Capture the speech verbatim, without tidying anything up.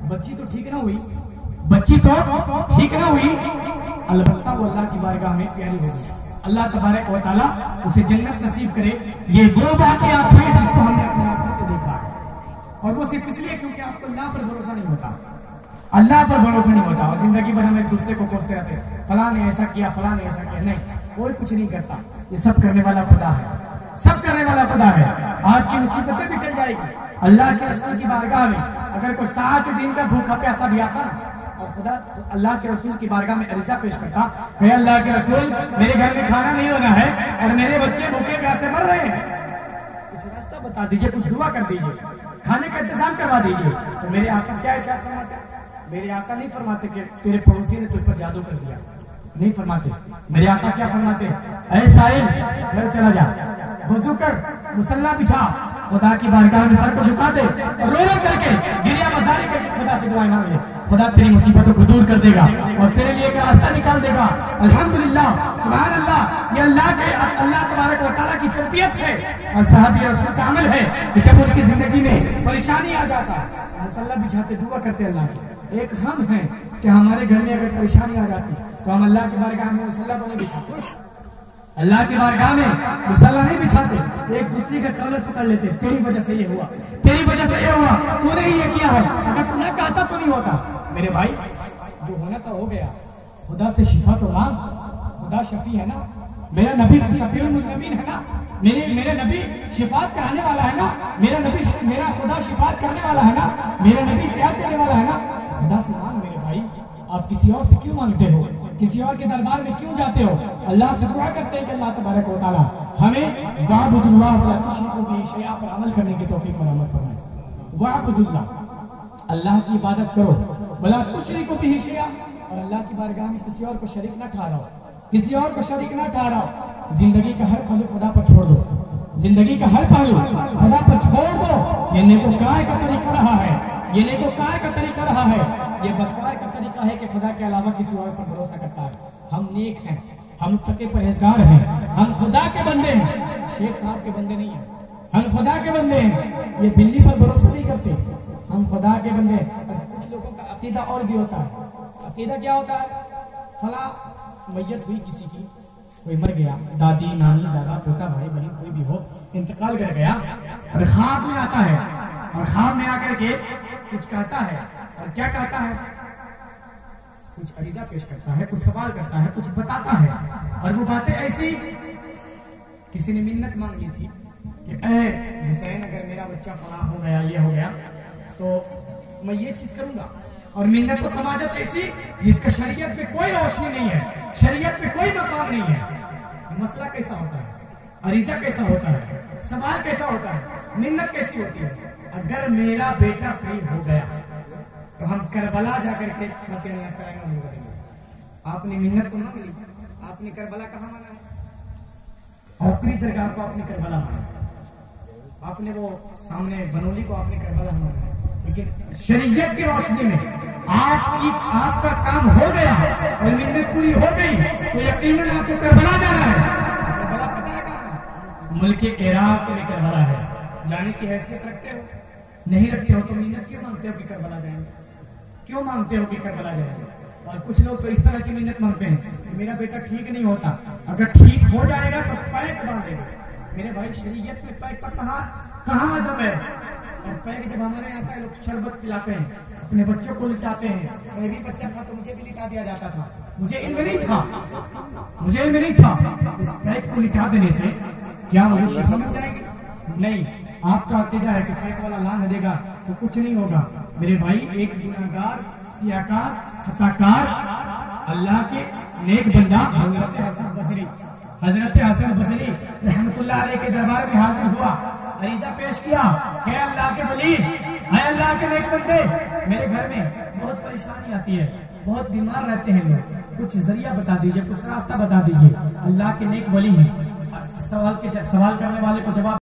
بچی تو ٹھیک نہ ہوئی بچی تو ٹھیک نہ ہوئی البتہ وہ اللہ کی بارگاہ میں پیاری ہو گئی. اللہ تبارک و تعالیٰ اسے جنت نصیب کرے. یہ دو واقعات ہیں جس کو ہم نے اپنی آنکھوں سے دیکھا اور وہ صرف اس لیے کیونکہ آپ کو اللہ پر بھروسہ نہیں ہوتا. اللہ پر بھروسہ نہیں ہوتا اور زندگی بھر ہم ایک دوسرے کو کوستے رہتے فلاں نے ایسا کیا فلاں نے ایسا کیا. نہیں, کوئی کچھ نہیں کرتا. یہ سب کرنے والا خدا ہے, سب کرنے والا خدا ہے. آپ کی مصیبتیں بھی ٹل جائے گی. اللہ کے رسول کی بارگاہ میں اگر کوئی سات دن کا بھوکا پیاسا بھی آتا اور خدا اللہ کے رسول کی بارگاہ میں عریضہ پیش کرتا, اے اللہ کے رسول میرے گھر میں کھانا نہیں ہونا ہے اور میرے بچے بھوکے پیاسے مر رہے ہیں, کچھ راستہ بتا دیجئے, کچھ دعا کر دیجئے, کھانے کا انتظام کروا دیجئے. تو میرے آقا کیا ارشاد فرماتے ہیں؟ میرے آقا نہیں فرماتے کہ تیرے پڑوسی نے تجھ پر جادو کر دیا, نہیں فرماتے. میرے آقا کیا فرماتے ہیں؟ اے سائل گھر چلا جا, وضو کر, مصلی بچھا, خدا کی بارگاہ میں سر کو جھکا دے اور رو رو کر کے گریہ مزاری کر کے خدا سے دعائیں مانگ لے. خدا تیری مصیبتوں کو دور کر دے گا اور تیرے لیے ایک راستہ نکال دے گا. الحمدللہ, سبحان اللہ, یہ اللہ کے اللہ تبارک و تعالیٰ کی تربیت ہے اور صحابی رسول کا عمل ہے کہ جب ان کی زندگی میں پریشانی آ جاتا مصلی بچھاتے دعا کرتے اللہ سے. ایک ہم ہیں کہ ہمارے گھر میں اگر پریشانی آ جاتی تو ہم اللہ کی بارگاہ میں مصلی کو نہیں بچھاتے, اللہ کی بارگاہ میں مصلی نہیں بچھاتے, ایک دوسرے کا کلر پکڑ لیتے. تیری وجہ سے یہ ہوا, تیری وجہ سے یہ ہوا, تو نے یہ کیا ہے, اگر تو نہ کہتا تو نہیں ہوتا. میرے بھائی جو ہونا تھا ہو گیا, خدا سے شفا تو مانگ. خدا شفیع ہے نا, میرا نبی شفیع المذنبین ہے نا, میرے میرے نبی شفاعت کرانے والا ہے نا, میرا نبی میرا خدا شفاعت کرنے والا ہے نا, میرا نبی صحت دینے والا ہے نا. خدا سے مانگ میرے بھائی. آپ کسی اور سے کیوں مانگتے ہو, کسی اور کے دربار میں کیوں جاتے ہو؟ اللہ سے دعا کرتے ہیں کہ اللہ تبارک و تعالیٰ ہمیں وَاعْبُدُوا اللَّهَ وَلَا تُشْرِكُوا بِهِ شَيْئًا پر عمل کرنے کی توفیق مرحمت فرمائے. وَاعْبُدُوا اللَّهَ, اللہ کی عبادت کرو, وَلَا تُشْرِكُوا بِهِ شَيْئًا, اور اللہ کی بارگاہ میں کسی اور کو شریک نہ ٹھہراؤ, کسی اور کو شریک نہ ٹھہراؤ. زندگی کا ہر پہلو خدا پر چھوڑ دو, زندگی کا ہر پہلو خدا پر چھوڑ دو. یہ نیکوکار کا طریقہ رہا ہے, یہ نیکوکار کا طریقہ رہا ہے, یہ بدکار کا طریقہ ہے کہ خدا کے علاوہ کسی اور پر بھروسہ کرتا ہے. ہم نیک ہیں, ہم متقی پرہیزگار ہیں, ہم خدا کے بندے ہیں, شیخ صاحب کے بندے نہیں ہیں, ہم خدا کے بندے ہیں. یہ بلی پر بھروسہ نہیں کرتے, ہم خدا کے بندے ہیں. کچھ لوگوں کا عقیدہ اور بھی ہوتا ہے. عقیدہ کیا ہوتا ہے؟ فلاں میت ہوئی کسی کی, کوئی مر گیا, دادی نانی دادا پوتا بھائی بہن کوئی بھی ہو, انتقال کر گیا اور خواب میں آتا ہے, اور خواب میں آ کر کے کچھ کہتا ہے. اور کیا کہتا ہے؟ کچھ عریضہ پیش کرتا ہے, کچھ سوال کرتا ہے, کچھ بتاتا ہے. اور وہ باتیں ایسی, کسی نے منت مانگ لی تھی کہ اے حسین اگر میرا بچہ فلاں ہو گیا, یہ ہو گیا تو میں یہ چیز کروں گا. اور منت و سماجت ایسی جس کا شریعت میں کوئی روشنی نہیں ہے, شریعت میں کوئی مقام نہیں ہے. مسئلہ کیسا ہوتا ہے, عریضہ کیسا ہوتا ہے, سوال کیسا ہوتا ہے, منت کیسی ہوتی ہے؟ اگر میرا بیٹا صحیح ہو گیا تو ہم کربلا جا کر کے کریں گے. آپ نے منت کو مانگ لی, آپ نے کربلا کہاں مانا؟ اپنی درگاہ کو آپ نے کربلا مانا, آپ نے وہ سامنے بنولی کو آپ نے کربلا مانا. لیکن شریعت کی روشنی میں آپ کی آپ کا کام ہو گیا اور منت پوری ہو گئی تو یقیناً آپ کو کربلا جانا ہے. کربلا پتہ ہے کہاں؟ ملک عراق میں کربلا ہے. جانے کی حیثیت رکھتے ہو؟ نہیں رکھتے ہو تو منت کیوں مانگتے ہو کہ کربلا جائیں گے؟ کیوں مانگتے ہو کہ کربلا جائیں گے؟ اور کچھ لوگ تو اس طرح کی منت مانگتے ہیں کہ میرا بیٹا ٹھیک نہیں ہوتا, اگر ٹھیک ہو جائے گا تو پیک باندھے گا. میرے بھائی شریعت میں پیک کا کہاں کہاں ادب ہے؟ اور پیک جب ہمارے یہاں آتا ہے لوگ شربت پلاتے ہیں, اپنے بچوں کو لٹاتے ہیں. میں بھی بچہ تھا تو مجھے بھی لٹا دیا جاتا تھا, مجھے علم نہیں تھا, مجھے علم نہیں تھا. اس پیک کو لٹا دینے سے کیا مجھے شفا مل جائے گی؟ نہیں. آپ کا عقیدہ ہے کہ پیک والا لان دے گا تو کچھ نہیں ہوگا. میرے بھائی ایک گناہگار, سیاکار, خطاکار, اللہ کے نیک بندہ حضرت حسن بصری حضرت حسن بصری رحمت اللہ علیہ کے دربار میں حاضر ہوا, عریضہ پیش کیا, اے اللہ کے ولی, اے اللہ کے نیک بندے, میرے گھر میں بہت پریشانی آتی ہے, بہت بیمار رہتے ہیں لوگ, کچھ ذریعہ بتا دیجیے, کچھ راستہ بتا دیجیے. اللہ کے نیک ولی ہیں, سوال کے سوال کرنے والے کو جواب